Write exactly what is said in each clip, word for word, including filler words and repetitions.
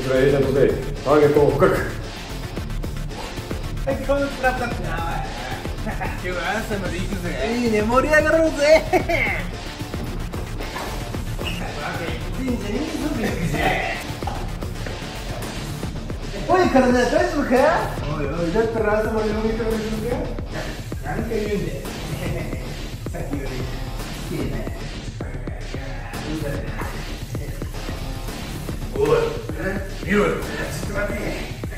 ちらエージェントでターゲットを捕獲。はい、このプラプラってな。今日は朝まで行くぜ。いいね、盛り上がろうぜ。おい、体大丈夫か。おいおい、だったら朝まで飲み会をするか。何か言うんで。さっきより好きね。おい、見ろよ。ちょっと待って。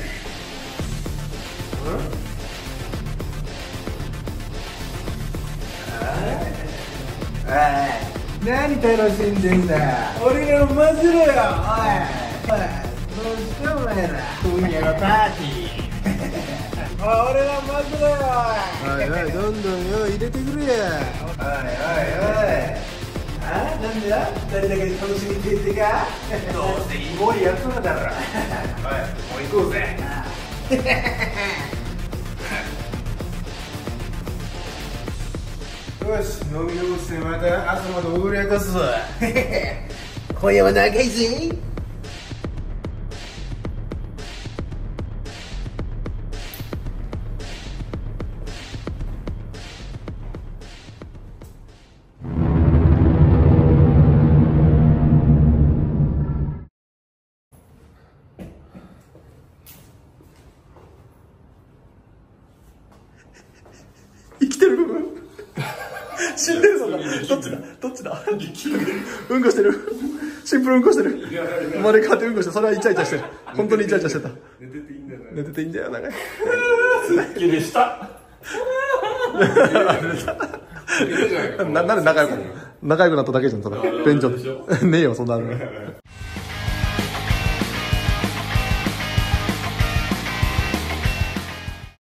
おい、何楽しんでんだ。俺らを混ぜろよ。おい、おい、どうしてお前ら。今夜のパーティー。おい、俺ら混ぜろよ。おいおい、どんどんよ入れてくれや。おいおいおい。あ、なんだ。誰だけ楽しみって言ってか。どうせイモリやつらだろ。おい、もう行こうぜ。よし、飲み直してまた朝まで踊り明かすぞ。今夜は長いぜ。生きてる部分死んでるのか。どっちだどっちだ。うんこしてる。シンプルうんこしてる。生まれ変わってうんこして、それはイチャイチャしてる。本当にイチャイチャしてた。寝てていいんだよ。寝てていいんだよ。なんかすっきりした。な、なんで仲良く仲良くなっただけじゃん、それ。便所ねえよ、そんなの。